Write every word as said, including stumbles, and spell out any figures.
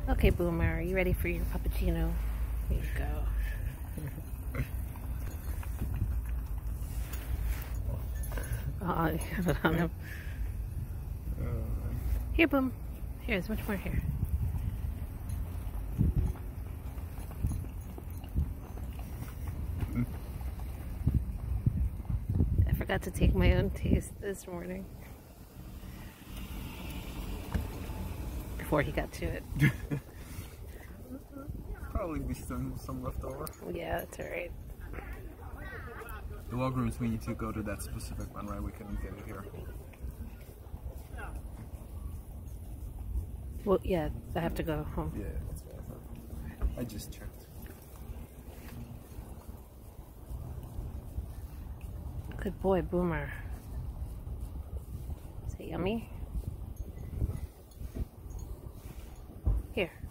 Okay, Boomer, are you ready for your puppuccino? Here you go. Oh, you have it on him. Here, Boom. Here, there's much more here. I forgot to take my own taste this morning. Before he got to it. Probably be some, some left over. Yeah, that's alright. The Walgreens, we need to go to that specific one, right? We couldn't get it here. Well, yeah, I have to go home. Yeah, that's what I thought. I just checked. Good boy, Boomer. Is it yummy? Here.